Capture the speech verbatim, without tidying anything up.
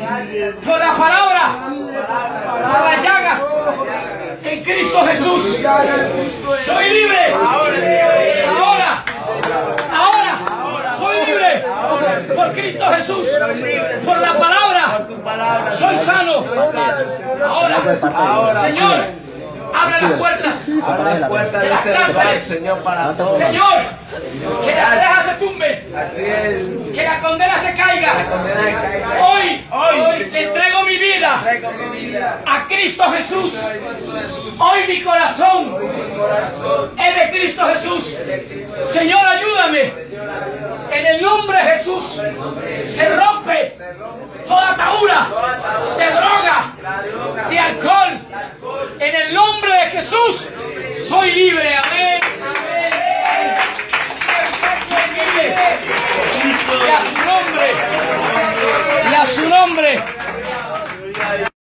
por la palabra, por las llagas, en Cristo Jesús. Soy libre. Ahora, ahora, soy libre por Cristo Jesús. Por la palabra, soy sano. Ahora, Señor, abre las puertas Abre la puerta de las cárceles, Señor, para todos. Señor, que la reja se tumbe, Así es. que la condena se caiga. Hoy, hoy le entrego mi vida a Cristo Jesús. Hoy mi corazón es de Cristo Jesús. Señor, ayúdame. En el nombre de Jesús se rompe toda atadura de droga, de alcohol. En el nombre de Jesús soy libre. Amén. Amén. Y a su nombre, y a su nombre.